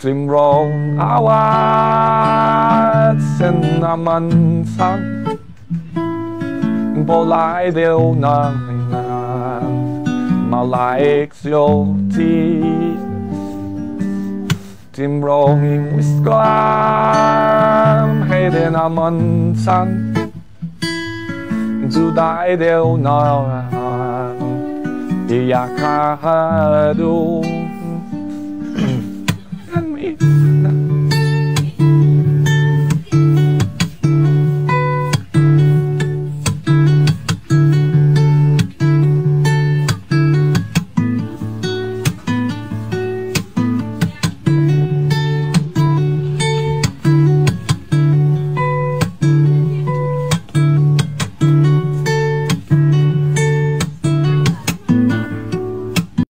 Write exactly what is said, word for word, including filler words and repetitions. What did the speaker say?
Tim rong awat sen naman sang Bộ lại đều nàng nàng Mà lại xô tí Tim rong im wisglam Hay để naman sang Dù đại đều nàng Iyak ka du